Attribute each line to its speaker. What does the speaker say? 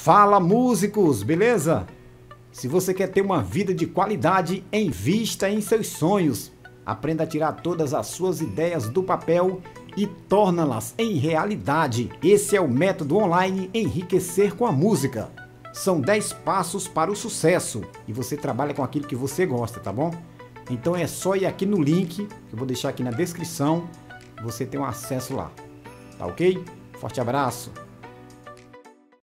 Speaker 1: Fala, músicos, beleza? Se você quer ter uma vida de qualidade, invista em seus sonhos. Aprenda a tirar todas as suas ideias do papel e torna-las em realidade. Esse é o método online Enriquecer com a Música. São 10 passos para o sucesso e você trabalha com aquilo que você gosta, tá bom? Então é só ir aqui no link, que eu vou deixar aqui na descrição, você tem um acesso lá. Tá ok? Forte abraço!